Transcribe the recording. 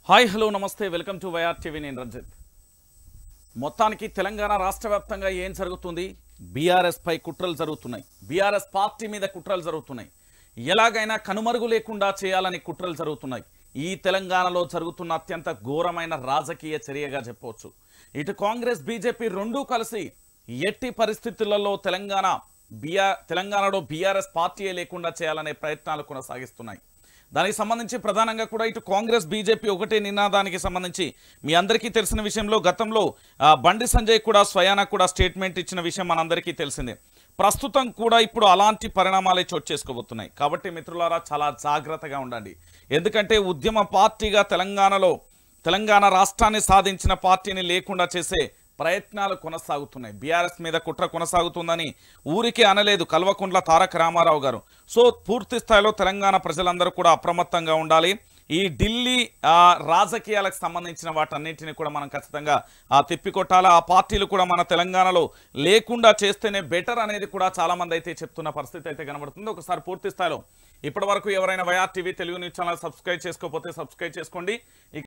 hi hello నమస్తే welcome to Y R TV నేను రంజిత్ మొత్తానికి తెలంగాణ రాష్ట్ర వ్యాప్తంగా ఏం జరుగుతుంది బీఆర్ఎస్ పై కుట్రలు జరుగుతున్నాయి బీఆర్ఎస్ పార్టీ మీద కుట్రలు జరుగుతున్నాయి ఎలాగైనా కనుమరుగు లేకుండా చేయాలని కుట్రలు జరుగుతున్నాయి ఈ తెలంగాణలో జరుగుతున్న అత్యంత ఘోరమైన రాజకీయ చర్యగా చెప్పవచ్చు ఇటు కాంగ్రెస్ బీజేపీ రెండూ కలిసి ఎట్టి పరిస్థితులలో తెలంగాణలో బీఆర్ఎస్ పార్టీయే లేకుండా చేయాలనే ప్రయత్నాలు కొనసాగిస్తున్నాయి దానికి సంబంధించి ప్రధానంగా కూడా ఇటు కాంగ్రెస్ బీజేపీ ఒకటే నినాదానికి సంబంధించి మీ అందరికీ తెలిసిన విషయంలో గతంలో బండి సంజయ్ కూడా స్వయానా కూడా స్టేట్మెంట్ ఇచ్చిన విషయం మనందరికీ తెలిసిందే ప్రస్తుతం కూడా ఇప్పుడు అలాంటి పరిణామాలే చోటు చేసుకోబోతున్నాయి కాబట్టి మిత్రులారా చాలా జాగ్రత్తగా ఉండండి ఎందుకంటే ఉద్యమ పార్టీగా తెలంగాణ రాష్ట్రాన్ని సాధించిన పార్టీని లేకుండా చేసే ప్రయత్నాలు కొనసాగుతున్నాయి బీఆర్ఎస్ మీద కుట్ర కొనసాగుతుందని ఊరికే అనలేదు కల్వకుంట్ల తారక రామారావు గారు సో పూర్తి స్థాయిలో తెలంగాణ ప్రజలందరూ కూడా అప్రమత్తంగా ఉండాలి ఈ ఢిల్లీ రాజకీయాలకు సంబంధించిన వాటన్నిటిని కూడా మనం ఖచ్చితంగా తిప్పికొట్టాలి ఆ పార్టీలు కూడా మన తెలంగాణలో లేకుండా చేస్తేనే బెటర్ అనేది కూడా చాలా మంది అయితే చెప్తున్న పరిస్థితి అయితే కనబడుతుంది ఒకసారి పూర్తి స్థాయిలో ఇప్పటి వరకు ఎవరైనా Y R TV Telugu news channel subscribe చేసుకోకపోతే సబ్స్క్రైబ్ చేసుకోండి